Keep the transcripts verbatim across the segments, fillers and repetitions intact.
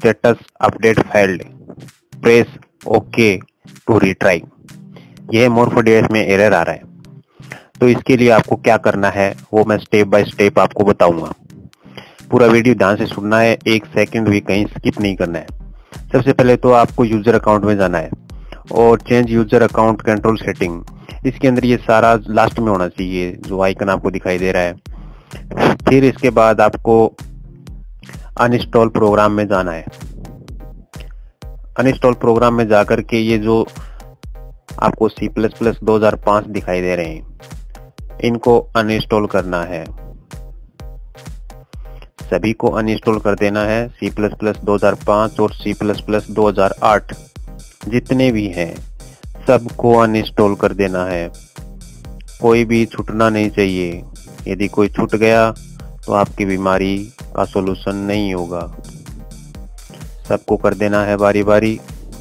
Status update failed, press okay to retry. यह Morpho device में error आ रहा है। तो इसके लिए आपको क्या करना है वो मैं स्टेप बाय स्टेप आपको बताऊंगा। पूरा वीडियो ध्यान से सुनना है, एक सेकंड भी कहीं स्किप नहीं करना है। सबसे पहले तो आपको यूजर अकाउंट में जाना है और change user account control setting, इसके अंदर ये सारा लास्ट में होना चाहिए जो आइकन आपको दिखाई दे रहा है। फिर इसके बाद आपको अनइंस्टॉल प्रोग्राम में जाना है। अनइंस्टॉल प्रोग्राम में जाकर के ये जो आपको सी प्लस प्लस दो हजार पाँच दिखाई दे रहे हैं इनको अनइंस्टॉल करना है। सभी को अनइंस्टॉल कर देना है। सी प्लस प्लस दो हजार पाँच और सी प्लस प्लस दो हजार आठ जितने भी हैं सबको अनइंस्टॉल कर देना है। कोई भी छूटना नहीं चाहिए। यदि कोई छूट गया तो आपकी बीमारी का सॉल्यूशन नहीं होगा। सबको कर देना है बारी बारी।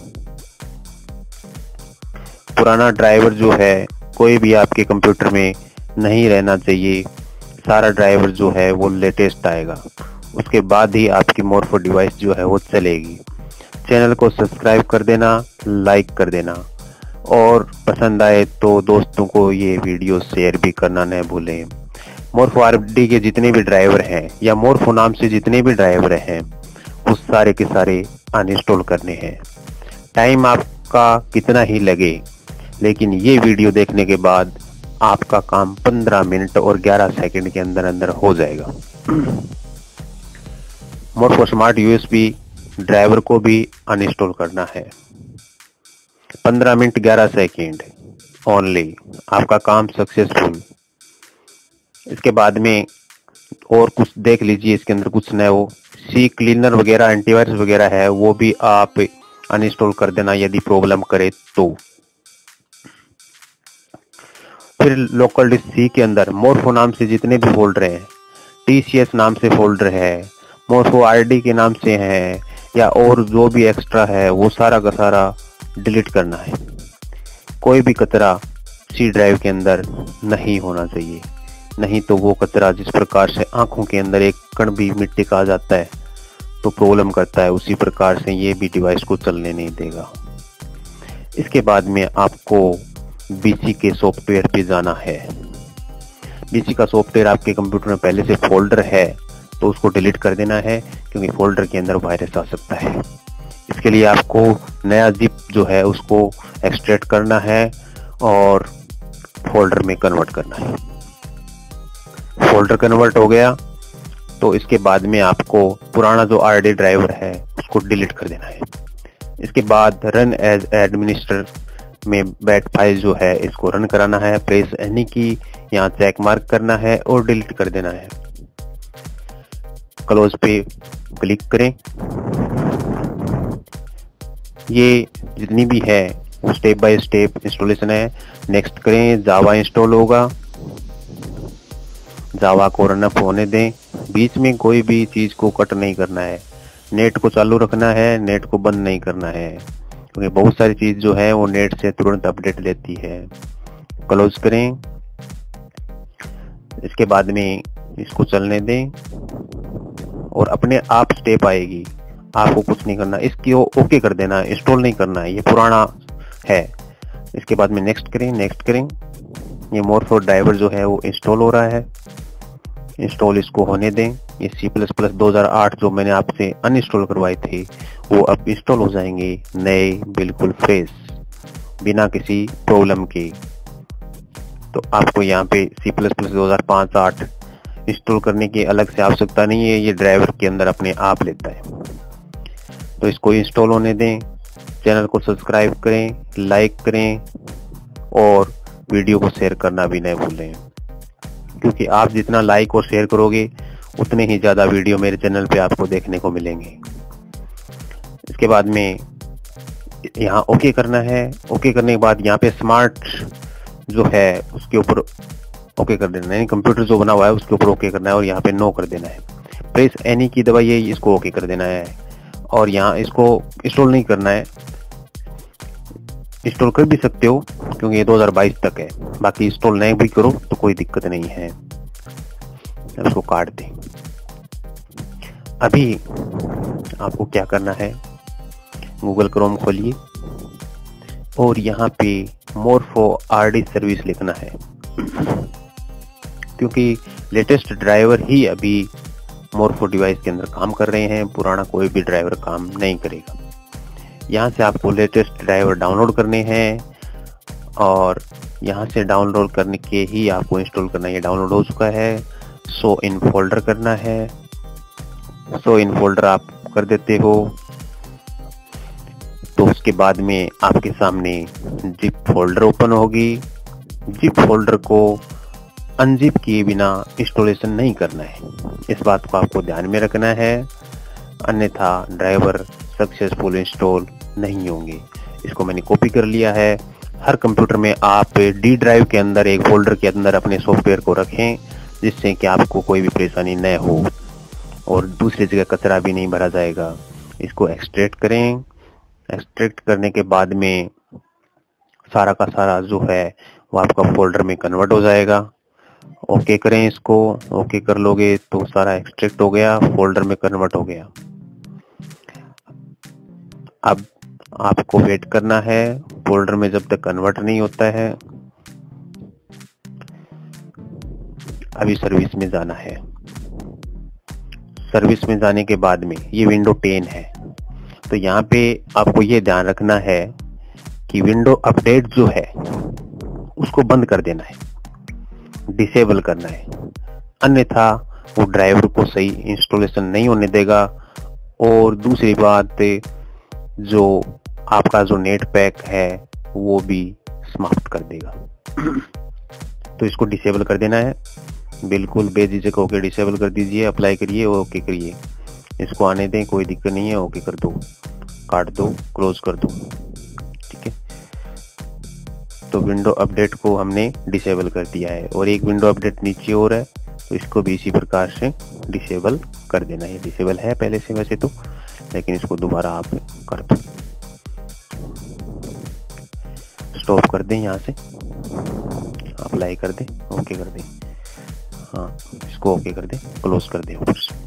पुराना ड्राइवर जो है कोई भी आपके कंप्यूटर में नहीं रहना चाहिए। सारा ड्राइवर जो है वो लेटेस्ट आएगा, उसके बाद ही आपकी मोरफो डिवाइस जो है वो चलेगी। चैनल को सब्सक्राइब कर देना, लाइक कर देना और पसंद आए तो दोस्तों को ये वीडियो शेयर भी करना न भूलें। मोरफो आरडी के जितने भी ड्राइवर हैं या मोरफो नाम से जितने भी ड्राइवर हैं उस सारे के सारे अनइंस्टॉल करने हैं। टाइम आपका कितना ही लगे, लेकिन ये वीडियो देखने के बाद आपका काम पंद्रह मिनट और ग्यारह सेकंड के अंदर अंदर हो जाएगा। मोरफो स्मार्ट यूएसबी ड्राइवर को भी अनइंस्टॉल करना है। पंद्रह मिनट ग्यारह सेकंड ओनली, आपका काम सक्सेसफुल। इसके बाद में और कुछ देख लीजिए, इसके अंदर कुछ नया वो सी क्लीनर वगैरह एंटीवायरस वगैरह है वो भी आप अनइंस्टॉल कर देना यदि प्रॉब्लम करे तो। फिर लोकल डिस्क सी के अंदर मोरफो नाम से जितने भी फोल्डर हैं, टीसीएस नाम से फोल्डर है, मोरफो आरडी के नाम से है या और जो भी एक्स्ट्रा है वो सारा का सारा डिलीट करना है। कोई भी कचरा सी ड्राइव के अंदर नहीं होना चाहिए, नहीं तो वो कचरा जिस प्रकार से आंखों के अंदर एक कण भी मिट्टी का आ जाता है तो प्रॉब्लम करता है, उसी प्रकार से ये भी डिवाइस को चलने नहीं देगा। इसके बाद में आपको बीसी के सॉफ्टवेयर पे जाना है। बीसी का सॉफ्टवेयर आपके कंप्यूटर में पहले से फोल्डर है तो उसको डिलीट कर देना है, क्योंकि फोल्डर के अंदर वायरस आ सकता है। इसके लिए आपको नया जिप जो है उसको एक्सट्रैक्ट करना है और फोल्डर में कन्वर्ट करना है। फोल्डर कन्वर्ट हो गया तो इसके बाद में आपको पुराना जो आरडी ड्राइवर है उसको डिलीट कर देना है। इसके बाद रन एज एडमिनिस्ट्रेटर में बैट फाइल जो है इसको रन कराना है। प्रेस एनी की यहाँ चेक मार्क करना है और डिलीट कर देना है। क्लोज पे क्लिक करें। ये जितनी भी है वो स्टेप बाय स्टेप इंस्टॉलेशन है। नेक्स्ट करें। जावा इंस्टॉल होगा, जावा को रन अप होने दें। बीच में कोई भी चीज को कट नहीं करना है। नेट को चालू रखना है, नेट को बंद नहीं करना है, क्योंकि बहुत सारी चीज जो है वो नेट से तुरंत अपडेट लेती है। क्लोज करें। इसके बाद में इसको चलने दें और अपने आप स्टेप आएगी, आपको कुछ नहीं करना। इसकी ओके कर देना है, इंस्टॉल नहीं करना है, ये पुराना है। इसके बाद में नेक्स्ट करें। नेक्स्ट करें। ये मोरफो ड्राइवर जो है वो इंस्टॉल हो रहा है। इंस्टॉल इसको होने दें। ये सी प्लस प्लस दो हजार आठ जो मैंने आपसे अनइंस्टॉल करवाए थे वो अब इंस्टॉल हो जाएंगे, नए बिल्कुल फ्रेश, बिना किसी प्रॉब्लम के। तो आपको यहाँ पे सी प्लस प्लस दो हजार पाँच आठ इंस्टॉल करने की अलग से आवश्यकता नहीं है, ये ड्राइवर के अंदर अपने आप लेता है। तो इसको इंस्टॉल होने दें। चैनल को सब्सक्राइब करें, लाइक करें और वीडियो को शेयर करना भी नहीं भूलें, क्योंकि आप जितना लाइक और शेयर करोगे उतने ही ज़्यादा वीडियो मेरे चैनल पे आपको देखने को मिलेंगे। इसके बाद में यहाँ ओके करना है। ओके करने के बाद यहाँ पे स्मार्ट जो है उसके ऊपर ओके कर देना है, कंप्यूटर जो बना हुआ है उसके ऊपर ओके करना है और यहाँ पे नो कर देना है। प्रेस एनी की दबाइए, इसको ओके कर देना है और यहाँ इसको इंस्टॉल नहीं करना है। इंस्टॉल कर भी सकते हो क्योंकि ये दो हजार बाईस तक है, बाकी इंस्टॉल नहीं भी करो तो कोई दिक्कत नहीं है। इसको काट दें। अभी आपको क्या करना है, गूगल क्रोम खोलिए और यहाँ पे मोरफो आरडी सर्विस लिखना है, क्योंकि लेटेस्ट ड्राइवर ही अभी मोरफो डिवाइस के अंदर काम कर रहे हैं, पुराना कोई भी ड्राइवर काम नहीं करेगा। यहाँ से आपको लेटेस्ट ड्राइवर डाउनलोड करने हैं और यहाँ से डाउनलोड करने के ही आपको इंस्टॉल करना है। ये डाउनलोड हो चुका है, सो इन फोल्डर करना है। सो इन फोल्डर आप कर देते हो तो उसके बाद में आपके सामने जिप फोल्डर ओपन होगी। जिप फोल्डर को अनजिप किए बिना इंस्टॉलेशन नहीं करना है, इस बात को आपको ध्यान में रखना है, अन्यथा ड्राइवर सक्सेसफुल इंस्टॉल नहीं होंगे। इसको मैंने कॉपी कर लिया है। हर कंप्यूटर में आप डी ड्राइव के अंदर एक फोल्डर के अंदर अपने सॉफ्टवेयर को रखें, जिससे कि आपको कोई भी परेशानी न हो और दूसरी जगह कचरा भी नहीं भरा जाएगा। इसको एक्सट्रैक्ट करें। एक्सट्रैक्ट करने के बाद में सारा का सारा जो है वो आपका फोल्डर में कन्वर्ट हो जाएगा। ओके करें इसको। ओके कर लोगे तो सारा एक्सट्रैक्ट हो गया, फोल्डर में कन्वर्ट हो गया। अब आपको वेट करना है फोल्डर में जब तक कन्वर्ट नहीं होता है। अभी सर्विस में जाना है। सर्विस में जाने के बाद में ये विंडो टेन है, तो यहाँ पे आपको ये ध्यान रखना है कि विंडो अपडेट जो है उसको बंद कर देना है, डिसेबल करना है, अन्यथा वो ड्राइवर को सही इंस्टॉलेशन नहीं होने देगा। और दूसरी बात, जो आपका जो नेट पैक है वो भी समाप्त कर देगा। तो इसको डिसेबल कर देना है, बिल्कुल बेझिझक होकर डिसेबल कर दीजिए, अप्लाई करिए और ओके करिए। इसको आने दें, कोई दिक्कत नहीं है। ओके कर दो, काट दो, क्लोज कर दो, ठीक है। तो विंडो अपडेट को हमने डिसेबल कर दिया है और एक विंडो अपडेट नीचे और है, तो इसको भी इसी प्रकार से डिसेबल कर देना है। डिसेबल है पहले से वैसे तो, लेकिन इसको दोबारा आप कर दो। स्टॉप कर दें, यहाँ से अप्लाई कर दें, ओके कर दें, हाँ इसको ओके कर दें, क्लोज कर दें। ऊपर से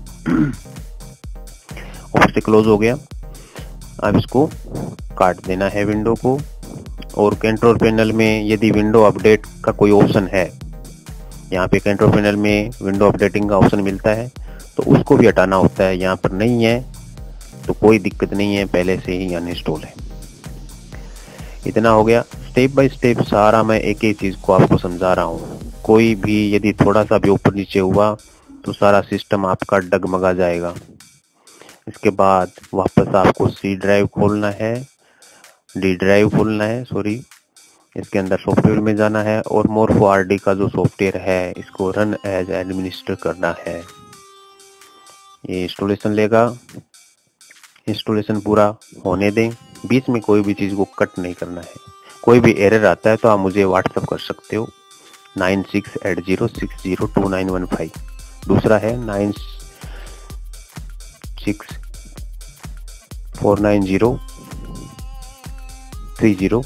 ऊपर से क्लोज हो गया। अब इसको काट देना है विंडो को। और कंट्रोल पैनल में यदि विंडो अपडेट का कोई ऑप्शन है, यहाँ पे कंट्रोल पैनल में विंडो अपडेटिंग का ऑप्शन मिलता है, तो उसको भी हटाना होता है। यहाँ पर नहीं है तो कोई दिक्कत नहीं है, पहले से ही अनइंस्टॉल है। इतना हो गया। स्टेप बाय स्टेप सारा मैं एक एक चीज को आपको समझा रहा हूँ। कोई भी यदि थोड़ा सा भी ऊपर नीचे हुआ तो सारा सिस्टम आपका डगमगा जाएगा। इसके बाद वापस आपको सी ड्राइव खोलना है, डी ड्राइव खोलना है, सॉरी, इसके अंदर सॉफ्टवेयर में जाना है और मोरफो आरडी का जो सॉफ्टवेयर है इसको रन एज एडमिनिस्टर करना है। ये इंस्टॉलेशन लेगा। इंस्टॉलेशन पूरा होने दें, बीच में कोई भी चीज़ को कट नहीं करना है। कोई भी एरर आता है तो आप मुझे व्हाट्सअप कर सकते हो, nine six eight zero six zero two nine one five. दूसरा है nine six four nine zero three zero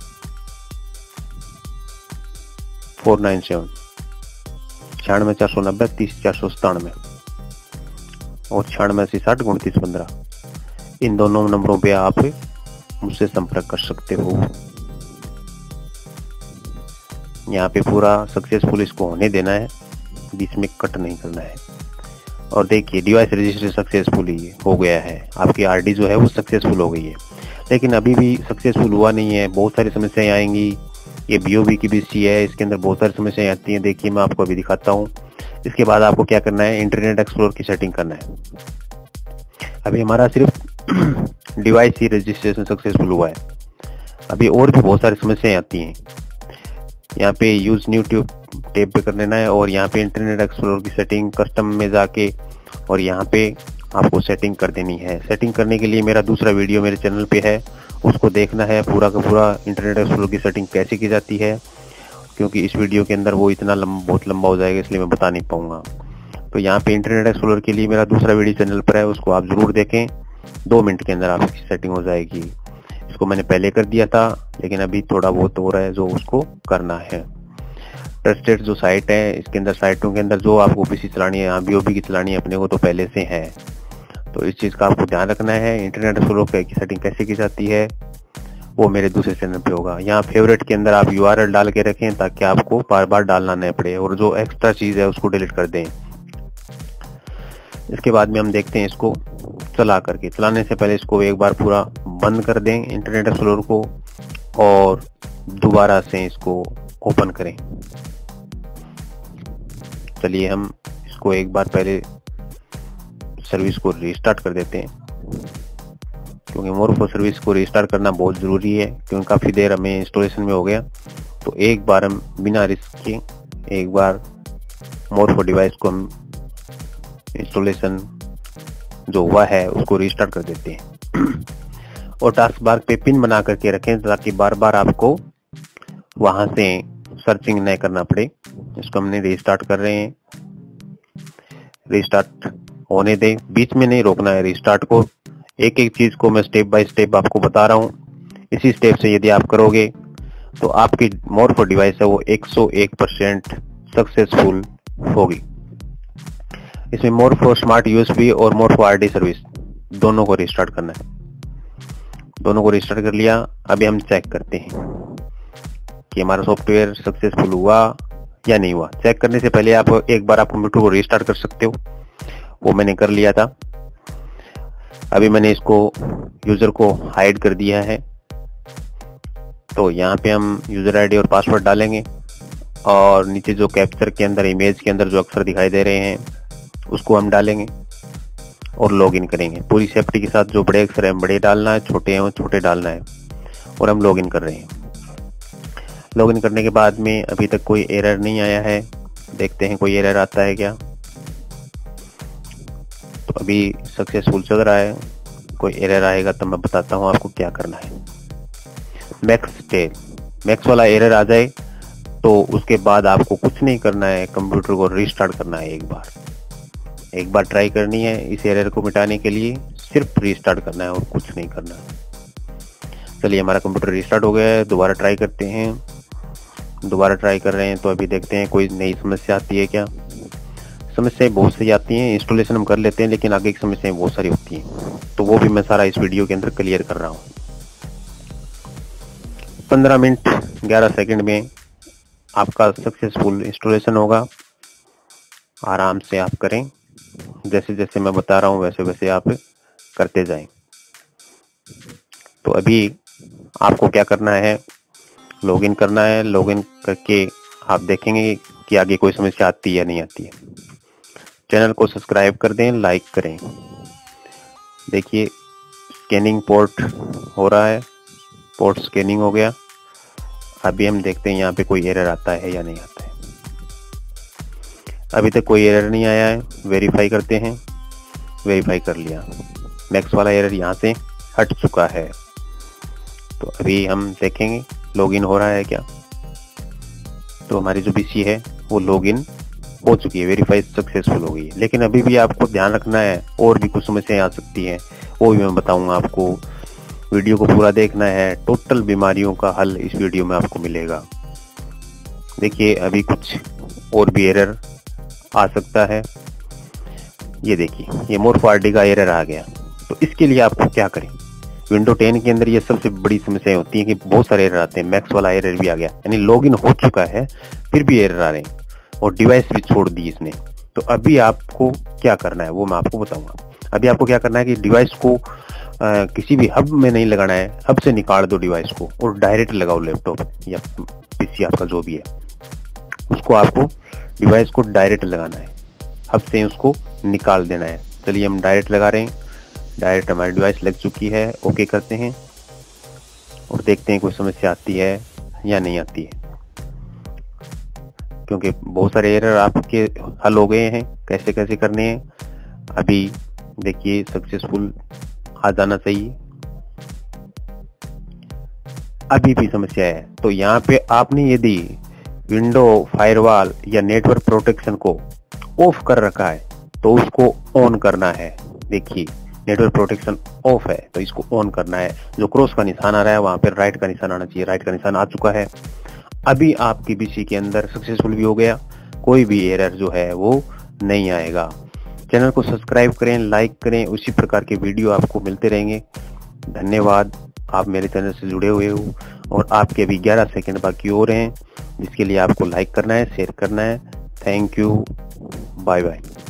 four nine seven, छियानवे चार सौ नब्बे तीस चार सौ सतानवे और छियानवे अस्सी साठ उनतीस पंद्रह। इन दोनों नंबरों पे आप मुझसे संपर्क कर सकते हो। यहाँ पे पूरा सक्सेसफुल इसको होने देना है, बीच में कट नहीं करना है। और देखिए डिवाइस रजिस्ट्रेशन सक्सेसफुल ही हो गया है, आपकी आरडी जो है वो सक्सेसफुल हो गई है। लेकिन अभी भी सक्सेसफुल हुआ नहीं है, बहुत सारी समस्याएं आएंगी। ये बीओबी की भी सी है, इसके अंदर बहुत सारी समस्याएं आती हैं। देखिए मैं आपको अभी दिखाता हूँ। इसके बाद आपको क्या करना है, इंटरनेट एक्सप्लोरर की सेटिंग करना है। अभी हमारा सिर्फ डिवाइस ही रजिस्ट्रेशन सक्सेसफुल हुआ है, अभी और भी बहुत सारी समस्याएं आती हैं। यहाँ पे यूज न्यू ट्यूब टैब पे कर लेना है और यहाँ पे इंटरनेट एक्सप्लोरर की सेटिंग कस्टम में जाके और यहाँ पे आपको सेटिंग कर देनी है। सेटिंग करने के लिए मेरा दूसरा वीडियो मेरे चैनल पे है, उसको देखना है पूरा का पूरा इंटरनेट एक्सप्लोरर की सेटिंग कैसे की जाती है, क्योंकि इस वीडियो के अंदर वो इतना लंबा बहुत लंबा हो जाएगा, इसलिए मैं बता नहीं पाऊंगा। तो यहाँ पे इंटरनेट एक्सप्लोरर के लिए मेरा दूसरा वीडियो चैनल पर है, उसको आप जरूर देखें। दो मिनट के अंदर आपकी सेटिंग हो जाएगी। इसको मैंने पहले कर दिया था, लेकिन अभी थोड़ा बहुत हो रहा है जो उसको करना है। ट्रस्टेड जो साइट है, इसके अंदर साइटों के अंदर जो आपको पीसी चलानी है, यहाँ बीओबी की चलानी है अपने को तो पहले से है, तो इस चीज़ का आपको ध्यान रखना है। इंटरनेट एक्सप्लोरर की सेटिंग कैसे की जाती है वो मेरे दूसरे चैनल पे होगा। यहाँ फेवरेट के अंदर आप यूआरएल डाल के रखें ताकि आपको बार बार डालना नहीं पड़े, और जो एक्स्ट्रा चीज़ है उसको डिलीट कर दें। इसके बाद में हम देखते हैं इसको चला करके। चलाने से पहले इसको एक बार पूरा बंद कर दें इंटरनेट एक्सप्लोरर को, और दोबारा से इसको ओपन करें। चलिए हम इसको एक बार पहले सर्विस को रिस्टार्ट कर देते हैं, क्योंकि मोरफो सर्विस को रिस्टार्ट करना बहुत ज़रूरी है, क्योंकि काफ़ी देर हमें इंस्टॉलेशन में हो गया। तो एक बार हम बिना रिस्क के एक बार मोरफो डिवाइस को हम इंस्टॉलेशन जो हुआ है उसको रिस्टार्ट कर देते हैं। और टास्क बार पे पिन बना करके रखें ताकि बार बार आपको वहां से सर्चिंग नहीं करना पड़े। इसको हमने रिस्टार्ट कर रहे हैं, रिस्टार्ट होने दें, बीच में नहीं रोकना है रिस्टार्ट को। एक एक चीज को मैं स्टेप बाय स्टेप आपको बता रहा हूँ। इसी स्टेप से यदि आप करोगे तो आपकी मोरफो डिवाइस है वो एक सौ एक परसेंट सक्सेसफुल होगी। इसमें मोरफो स्मार्ट यूएसबी और मोरफो आरडी सर्विस दोनों को रिस्टार्ट करना है। दोनों को रिस्टार्ट कर लिया। अभी हम चेक करते हैं कि हमारा सॉफ्टवेयर सक्सेसफुल हुआ या नहीं हुआ। चेक करने से पहले आप एक बार आप कंप्यूटर को रिस्टार्ट कर सकते हो, वो मैंने कर लिया था। अभी मैंने इसको यूजर को हाइड कर दिया है। तो यहाँ पे हम यूजर आईडी और पासवर्ड डालेंगे, और नीचे जो कैप्चर के अंदर इमेज के अंदर जो अक्षर दिखाई दे रहे हैं उसको हम डालेंगे और लॉगिन करेंगे। पूरी सेफ्टी के साथ जो बड़े अक्षर हैं बड़े डालना है, छोटे हैं छोटे डालना है, और हम लॉगिन कर रहे हैं। लॉगिन करने के बाद में अभी तक कोई एरर नहीं आया है। देखते हैं कोई एरर आता है क्या। तो अभी सक्सेसफुल चल रहा है। कोई एरर आएगा तो मैं बताता हूँ आपको क्या करना है। मैक्स टेल मैक्स वाला एरर आ जाए तो उसके बाद आपको कुछ नहीं करना है, कंप्यूटर को रिस्टार्ट करना है। एक बार एक बार ट्राई करनी है इस एरर को मिटाने के लिए, सिर्फ रिस्टार्ट करना है और कुछ नहीं करना है। चलिए हमारा कंप्यूटर रिस्टार्ट हो गया है। दोबारा ट्राई करते हैं। दोबारा ट्राई कर रहे हैं तो अभी देखते हैं कोई नई समस्या आती है क्या। समस्याएं बहुत सारी आती हैं। इंस्टॉलेशन हम कर लेते हैं लेकिन आगे की समस्याएं बहुत सारी होती हैं, तो वो भी मैं सारा इस वीडियो के अंदर क्लियर कर रहा हूँ। पंद्रह मिनट ग्यारह सेकंड में आपका सक्सेसफुल इंस्टॉलेशन होगा। आराम से आप करें, जैसे जैसे मैं बता रहा हूँ वैसे वैसे आप करते जाएं। तो अभी आपको क्या करना है, लॉगिन करना है। लॉगिन करके आप देखेंगे कि आगे कोई समस्या आती है या नहीं आती है। चैनल को सब्सक्राइब कर दें, लाइक करें। देखिए स्कैनिंग पोर्ट हो रहा है, पोर्ट स्कैनिंग हो गया। अभी हम देखते हैं यहाँ पे कोई एरर आता है या नहीं आता है। अभी तक कोई एरर नहीं आया है। वेरीफाई करते हैं। वेरीफाई कर लिया, मैक्स वाला एरर यहाँ से हट चुका है। तो अभी हम देखेंगे लॉगिन हो रहा है क्या। तो हमारी जो पीसी है वो लॉगिन हो चुकी है, वेरीफाई सक्सेसफुल हो गई है। लेकिन अभी भी आपको ध्यान रखना है, और भी कुछ समस्याएं आ सकती हैं, वो भी मैं बताऊंगा आपको। वीडियो को पूरा देखना है। टोटल बीमारियों का हल इस वीडियो में आपको मिलेगा। देखिए अभी कुछ और भी एरर आ सकता है। ये देखिए ये मोरफो आरडी का एरर आ गया। तो इसके लिए आपको क्या करें। विंडो टेन के अंदर ये सबसे बड़ी समस्याएं होती हैं कि बहुत सारे एरर आते हैं। मैक्स वाला एरर भी आ गया, यानी लॉगिन हो चुका है फिर भी एरर आ रहे हैं, और डिवाइस भी छोड़ दी इसने। तो अभी आपको क्या करना है वो मैं आपको बताऊंगा। अभी आपको क्या करना है कि डिवाइस को आ, किसी भी हब में नहीं लगाना है। हब से निकाल दो डिवाइस को और डायरेक्ट लगाओ लैपटॉप या पीसी आपका जो भी है, उसको आपको डिवाइस को डायरेक्ट लगाना है। हब से उसको निकाल देना है। चलिए हम डायरेक्ट लगा रहे हैं। डायरेक्ट हमारी डिवाइस लग चुकी है। ओके करते हैं और देखते हैं कोई समस्या आती है या नहीं आती है, क्योंकि बहुत सारे एरर आपके हल हो गए हैं। कैसे कैसे करने हैं अभी देखिए। सक्सेसफुल आ जाना चाहिए। अभी भी समस्या है तो यहाँ पे आपने यदि विंडो फायरवॉल या नेटवर्क प्रोटेक्शन को ऑफ कर रखा है तो उसको ऑन करना है। देखिए नेटवर्क प्रोटेक्शन ऑफ है तो इसको ऑन करना है। जो क्रॉस का निशान आ रहा है वहां पर राइट का निशान आना चाहिए। राइट का निशान आ चुका है। अभी आपकी पीसी के अंदर सक्सेसफुल भी हो गया। कोई भी एरर जो है वो नहीं आएगा। चैनल को सब्सक्राइब करें, लाइक करें, उसी प्रकार के वीडियो आपको मिलते रहेंगे। धन्यवाद, आप मेरे चैनल से जुड़े हुए हो और आपके अभी ग्यारह सेकंड बाकी और हैं, जिसके लिए आपको लाइक करना है, शेयर करना है। Thank you, bye bye.